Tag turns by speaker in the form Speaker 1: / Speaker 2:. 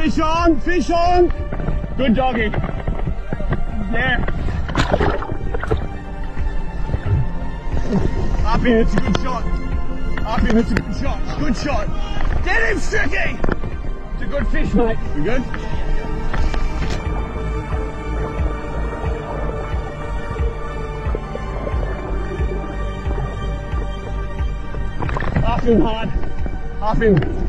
Speaker 1: Fish on, fish on. Good doggy. Yeah. Up in, it's a good shot. Up in, it's a good shot. Good shot. Get him, Stricky! It's a good fish, mate. You good? Up in hard. Up in.